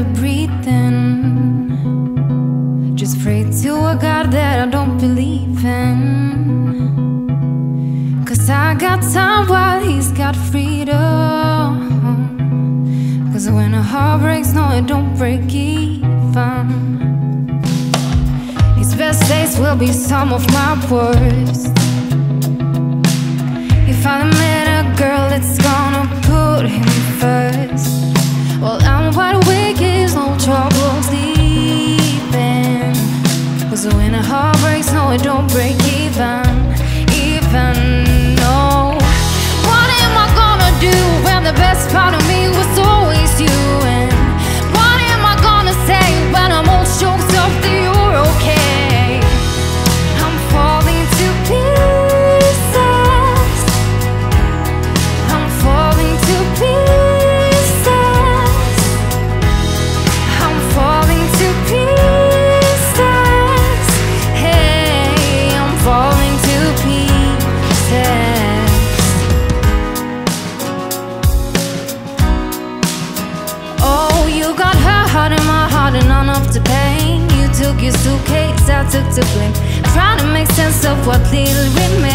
breathing. Just pray to a God that I don't believe in. 'Cause I got time while he's got freedom. 'Cause when a heart breaks, no, it don't break even. His best days will be some of my worst. If I met a girl that's gonna put him first, well, I'm wide awake, there's no trouble sleeping. 'Cause when a heart breaks, no, it don't break even. No. What am I gonna do when the best part of me was always you? And what am I gonna say when I'm all choked up that you're okay? I'm falling to pieces. I'm falling to pieces. I'm falling to pieces. Hey, I'm falling to pieces. Oh, you got her heart in my heart and none of the pain. You took your suitcase, I took the blame. Trying to make sense of what little remains.